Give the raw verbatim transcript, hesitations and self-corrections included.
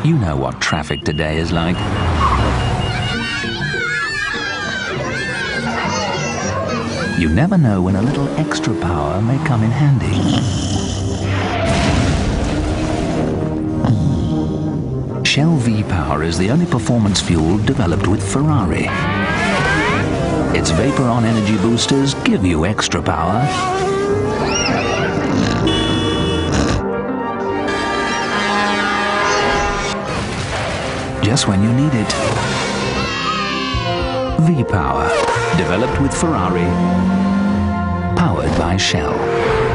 You know what traffic today is like. You never know when a little extra power may come in handy. Shell V-Power is the only performance fuel developed with Ferrari. Its Vaporon energy boosters give you extra power, just when you need it. V-Power, developed with Ferrari, powered by Shell.